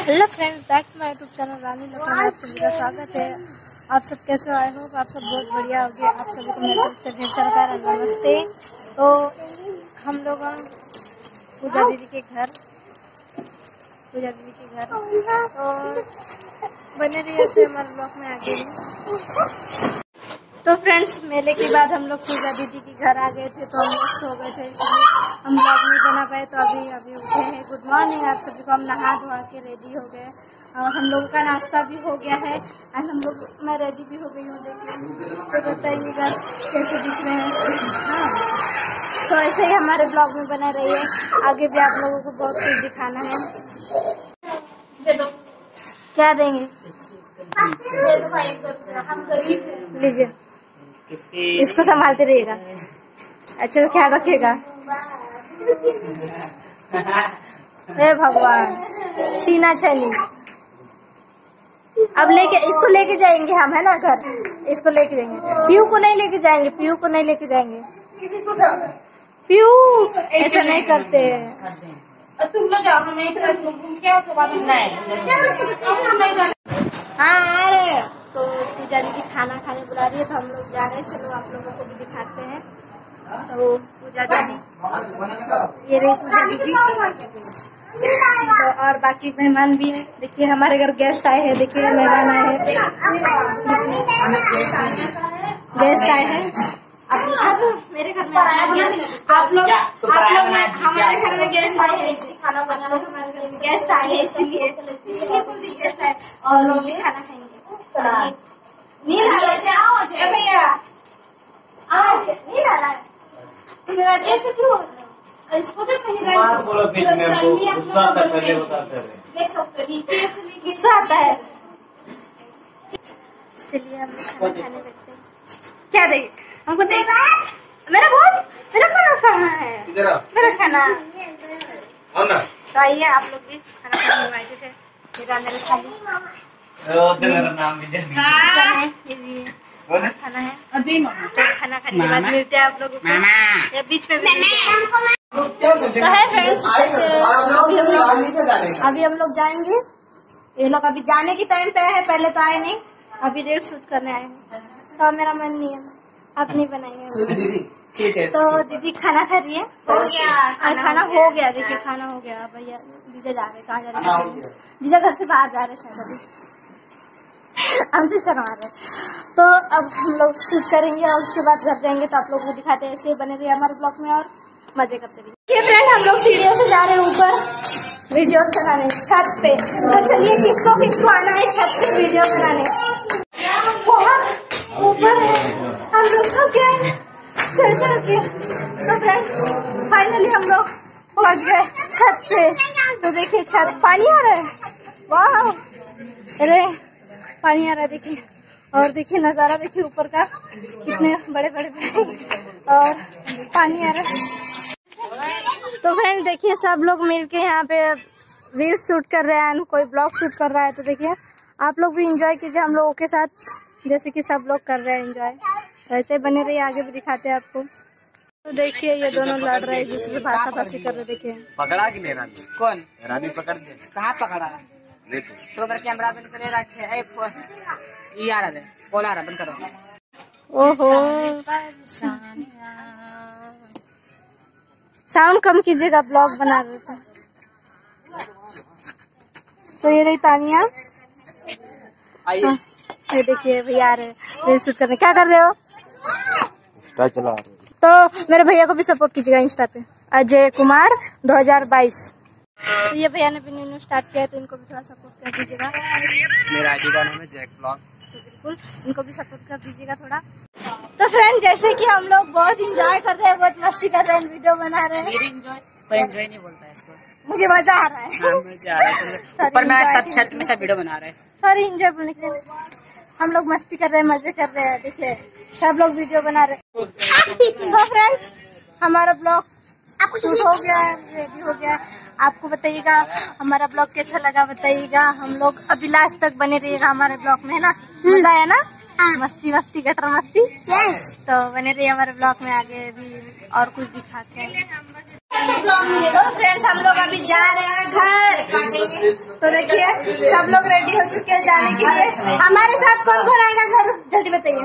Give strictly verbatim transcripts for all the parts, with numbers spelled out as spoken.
Hello friends, back to my YouTube channel Rani Lakhan में आप सभी का स्वागत है। आप सब कैसे हो? आई होप आप सब बहुत बढ़िया होंगे। आप सभी को मेरी तरफ से ढेर सारा प्यार और नमस्ते। तो हम लोग पूजा दीदी के घर पूजा दीदी के घर तो बने रहिए से हमारे ब्लॉग में आगे। तो फ्रेंड्स, मेले के बाद हम लोग पूजा दीदी के घर आ गए थे, तो हम लोग सो गए थे, इसलिए हम ब्लॉग नहीं बना पाए। तो अभी अभी उठे हैं। गुड मॉर्निंग आप सभी को। हम नहा धोआ के रेडी हो गए और हम लोगों का नाश्ता भी हो गया है और हम लोग मैं रेडी भी हो गई हूँ। देखिए, तो बताइएगा कैसे दिख रहे हैं। हाँ, तो ऐसे ही हमारे ब्लॉग में बने रहिए। आगे भी आप लोगों को बहुत कुछ दिखाना है। क्या देंगे? हम गरीब हैं। लीजिए, इसको संभालते रहिएगा। अच्छा, तो क्या रखेगा? हे भगवान, छीना छनी। अब लेके इसको लेके जाएंगे हम, है ना, घर। इसको लेके जाएंगे। पीयू को नहीं लेके जाएंगे। पीयू को नहीं लेके जाएंगे। पीयू ऐसा नहीं करते। तुम लोग जाओ, नहीं क्या हाँ, अरे तो पूजा दीदी खाना खाने बुला रही है, तो हम लोग जा रहे हैं। चलो आप लोगों को भी दिखाते हैं। तो पूजा दीदी, ये रही पूजा दीदी। तो और बाकी मेहमान भी हैं। देखिए, हमारे घर गेस्ट आए हैं। देखिए, मेहमान आए हैं, गेस्ट आए हैं। आप लोग मेरे घर में गेस्ट आप लोग आप लोग हमारे घर में गेस्ट आए हैं। आप लोग हमारे घर में गेस्ट आए हैं, इसीलिए इसलिए कुछ गेस्ट आए और लोग भी खाना खाएंगे। नींद आ रहा है भैया, नींद आ रहा है। मेरा जैसे क्यों इसको तो कहीं बोलो बीच में गुस्सा आता है, पहले बताते रहे। देख सकते हो नीचे से गुस्सा आता है। चलिए हम खाना खाने बैठते हैं। क्या देंगे हमको? देख, मेरा बहुत मेरा खाना कहाँ है? मेरा खाना ना सही है। आप लोग भी खाना खाने में आए थे। मेरा मेरे खाली मेरा नाम भी चिकन है, ये भी है खाना है। तो खाना खाने के बाद मिलते हैं आप लोगों को, या बीच में भी तो है फ्रेंड्स। जैसे अभी हम लोग अभी हम लोग जाएंगे। ये लोग अभी जाने के टाइम पे है, पहले तो आए नहीं, अभी रील शूट करने आए हैं। तो मेरा मन नहीं है, आप नहीं बनाएंगे। तो दीदी खाना खा रही है। हो गया खाना, हो गया। देखिए, खाना हो गया। भैया दीदी जा रहे, कहाँ जा रहे हैं? दीदी घर से बाहर जा रहे शायद, अभी हमसे शर्मा रहे। तो अब हम लोग शूट करेंगे और उसके बाद घर जाएंगे। तो आप लोग को दिखाते हैं। ऐसे बने रहिए हमारे ब्लॉग में और मजे करते रहिए। फ्रेंड, हम लोग सीढ़ियों से जा रहे हैं ऊपर वीडियोस बनाने, छत पे। तो चलिए, किसको किसको आना है छत पे वीडियो बनाने? बहुत ऊपर है, हम लोग थक गए चढ़ चढ़ के। सो फ्रेंड्स, फाइनली हम लोग पहुंच गए छत पे। तो देखिए, छत पानी आ रहा है। वाह, अरे पानी आ रहा है। देखिए, और देखिए नज़ारा, देखिए ऊपर का, कितने बड़े बड़े बिल्डिंग और पानी आ रहा है। तो फ्रेंड देखिए, सब लोग मिलके यहाँ पे रील शूट कर रहे हैं, कोई ब्लॉग शूट कर रहा है। तो देखिए, आप लोग भी एंजॉय कीजिए हम लोगों के साथ, जैसे कि सब लोग कर रहे हैं एंजॉय। तो ऐसे बने रहिए, आगे भी दिखाते हैं आपको। तो देखिए, ये दोनों लड़ रहे हैं, जिससे भाषा भाषी कर रहे। देखिए, पकड़ा कि नहीं रानी? कौन रानी? पकड़ के कहाँ पकड़ा? तो मेरा कैमरा बंद करे रखे। ये आ रहा है, कौन आ रहा? बंद करो। ओहो, साउंड कम कीजिएगा, ब्लॉग बना रहे थे। तो ये रही तानिया। हाँ, ये देखिए भैया आ रहे रील शूट करने। क्या कर रहे हो? इंस्टा चला रहे। तो मेरे भैया को भी सपोर्ट कीजिएगा इंस्टा पे, अजय कुमार दो हज़ार बाईस। तो ये भैया ने भी न्यू स्टार्ट किया है, तो इनको भी थोड़ा सपोर्ट कर दीजिएगा। मेरा आईडी का नाम है जैक ब्लॉग। तो बिल्कुल इनको भी सपोर्ट कर दीजिएगा थोड़ा। तो फ्रेंड, जैसे कि हम लोग बहुत एंजॉय कर रहे हैं, बहुत मस्ती कर रहे हैं, वीडियो बना रहे हैं। एंजॉय नहीं बोलता है इसको। मुझे मजा आ रहा है। हाँ, मजा आ रहा है। ऊपर मैं सब छत में सब वीडियो बना रहे हैं। सॉरी, एंजॉय बोलने के लिए हम लोग मस्ती कर रहे हैं, मजे कर रहे हैं। देखिए, सब लोग वीडियो बना रहे हैं। सो फ्रेंड्स, हमारा ब्लॉग शूट हो गया है, रेडी हो गया है। आपको बताइएगा हमारा ब्लॉग कैसा लगा, बताइएगा। हम लोग अभी लास्ट तक बने रहिएगा हमारे ब्लॉग में, है ना? मजा आया ना? मस्ती मस्ती गटर मस्ती। यस, तो बने रहिए हमारे ब्लॉग में, आगे भी और कुछ दिखाते हैं। तो फ्रेंड्स हम लोग अभी जा रहे हैं घर। तो देखिए सब लोग रेडी हो चुके हैं जाने के लिए। हमारे साथ कौन कौन आएगा घर जल्दी बताइए।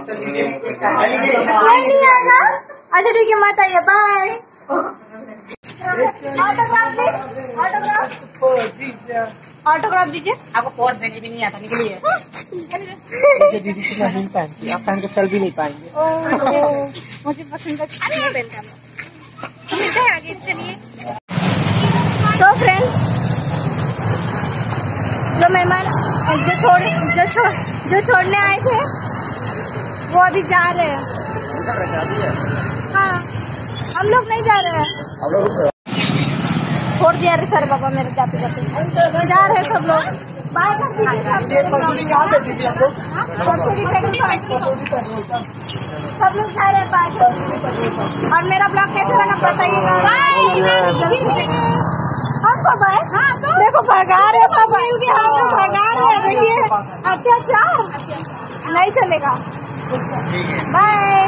कोई नहीं आएगा? अच्छा ठीक है मत आइए, बाय। ऑटोग्राफ दीजिए। आपको पोज देनी भी नहीं आता, निकलिए। दीदी तो नहीं पहनती, आप पहन के चल भी नहीं पाएंगे। मुझे पसंद है, नहीं पहनता मैं। मिलते हैं आगे, चलिए। सो फ्रेंड्स जो मेहमान जो छोड़ जो छोड़ जो छोड़ने आए थे वो अभी जा रहे हैं। हाँ हम लोग नहीं जा रहे हैं, छोड़ दिया रे सर बाबा मेरे जाते जाते। जा रहे हैं सब लोग, बाय कर दीजिए। सब लोग जा रहे हैं बाय। और मेरा ब्लॉग कैसा लगा बताइएगा। आपको बाय। देखो भगा रहे सब, भगा रहे। देखिए अत्याचार नहीं चलेगा। बाय।